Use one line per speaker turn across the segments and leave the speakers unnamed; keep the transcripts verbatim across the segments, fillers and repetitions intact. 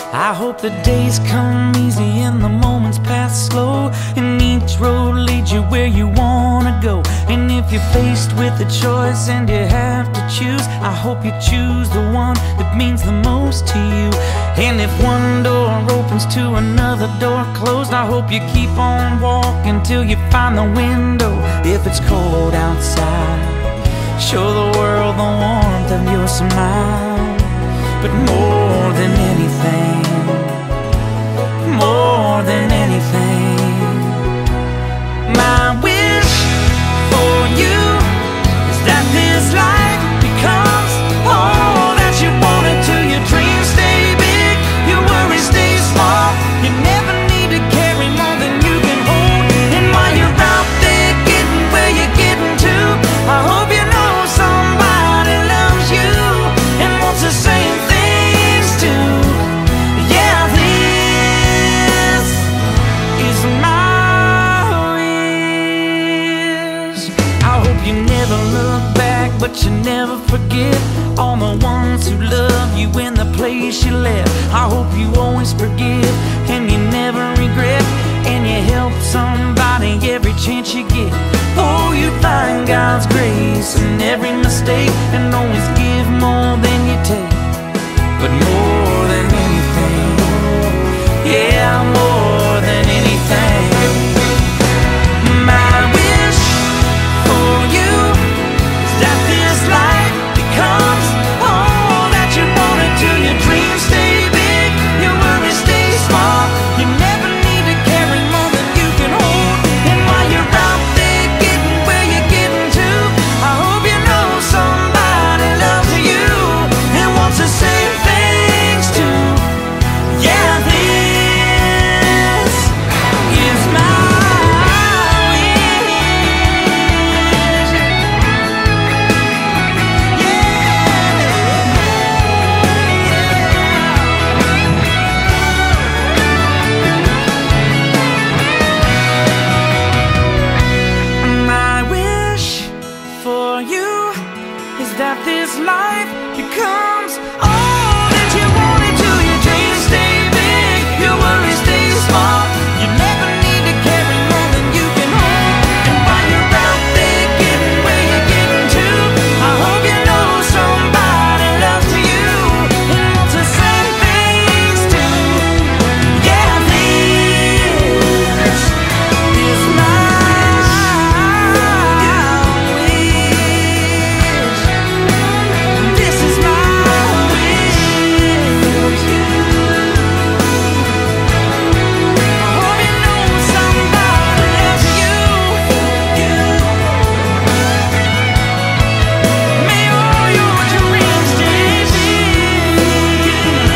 I hope the days come easy and the moments pass slow, and each road leads you where you wanna go. And if you're faced with a choice and you have to choose, I hope you choose the one that means the most to you. And if one door opens to another door closed, I hope you keep on walking till you find the window. If it's cold outside, show the world the warmth of your smile. But more than anything, more than anything, my wish for you is that this life becomes all that you want it to. Your dreams stay big, your worries stay small. You never need to carry more than you can hold. And while you're out there getting where you're getting to, I hope you know somebody loves you and wants the same things too. Yeah, this is my wish. I hope you never look back, but you never forget all the ones who love you in the place you left. I hope you always forgive and you never regret, and you help somebody every chance you get. Oh, you find God's grace in every mistake, and always give more than you take. But more than anything, yeah, more than anything, my wish for you is that this life becomes all that you want it to. Your dreams stay big, your worries stay small. You never need to carry more than you can hold. And while you're out there getting where you're getting to, I hope you know somebody loves you and wants the same things too. Yeah, this is my wish. My wish for you is that this life becomes all that you want it to. Your dreams stay big, your worries stay small. You never need to carry more than you can hold. And while you're out there getting where you're getting to, I hope you know somebody loves you and wants the same things too. Yeah, this is my wish. This is my wish. I hope you know somebody loves you. May all your dreams stay big.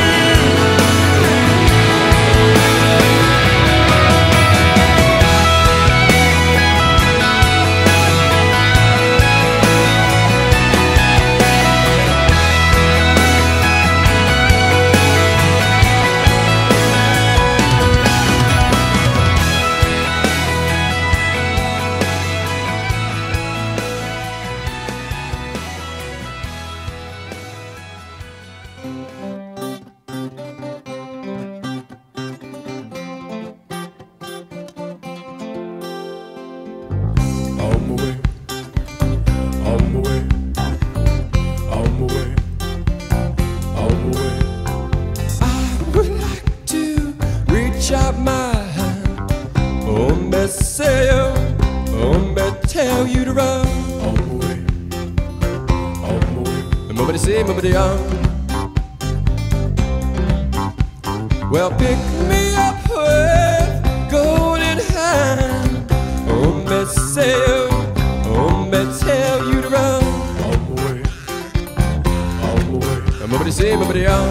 On my way, on my way, on my way, on my way. I would like to reach out my hand, oh, me say, oh, me tell you to run. On my way, on my way. Nobody say, nobody on. Well, pick me up with golden hand. Oh, me say, oh, me tell you to run. On my way, on my way. Nobody say, nobody on.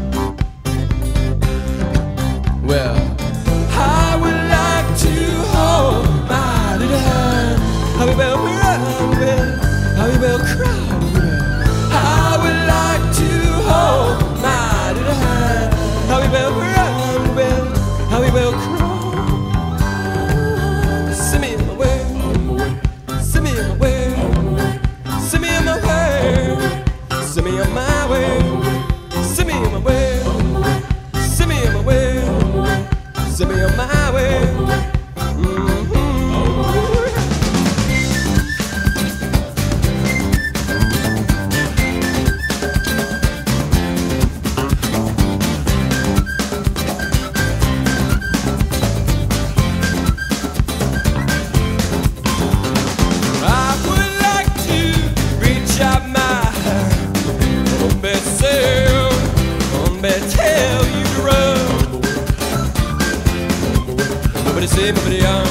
Well, I would like to hold my little hand. How we will run, how we will cry. I would like to hold my little hand. How we will run, how we will cry. Send me in my way, send me in my way, send me in my way, send me on my way, send me in my way. tell you to run. Nobody say, nobody young.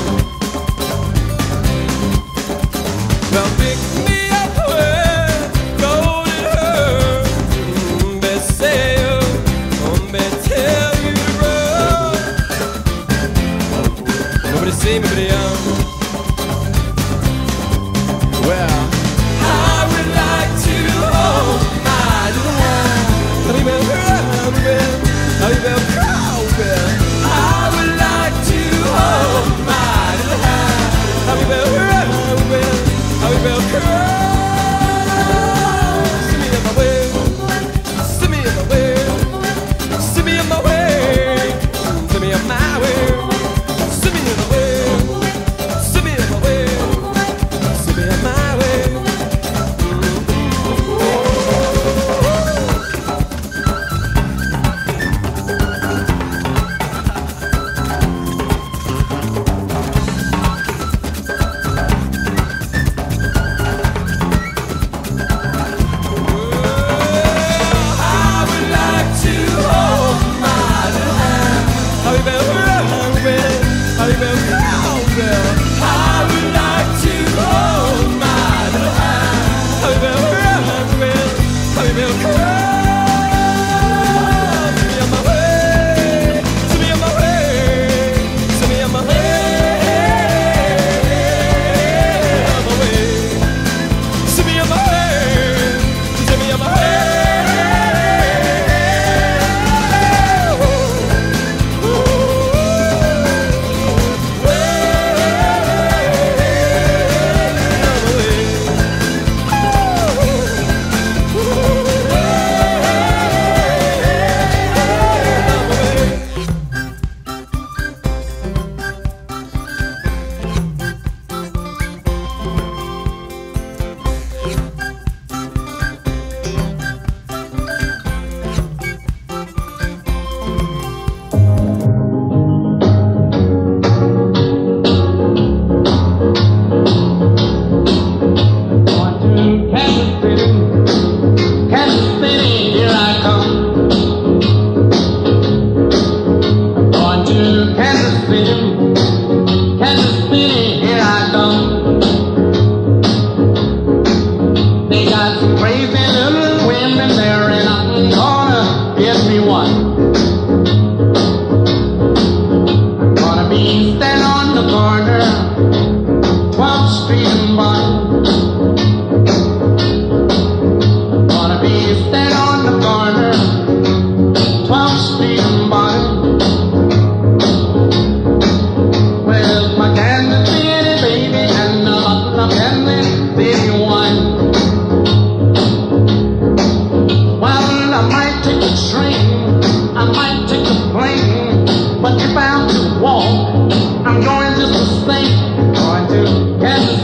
Well, pick me up where golden her. They say, oh, they tell you to run. Nobody say, nobody young. Well, I would like to hold my little hand. Happy Bell, Happy Bell, Happy Bell, Cowbell. I would like to hold my little hand. Happy Bell, Happy Bell, Happy Bell, Cowbell. Send me on my way, send me on my way, send me on my way, send me on my way, send me on my way, send me on my way, send me on my way.
But if I'm to walk, I'm going just the same. Going to Kansas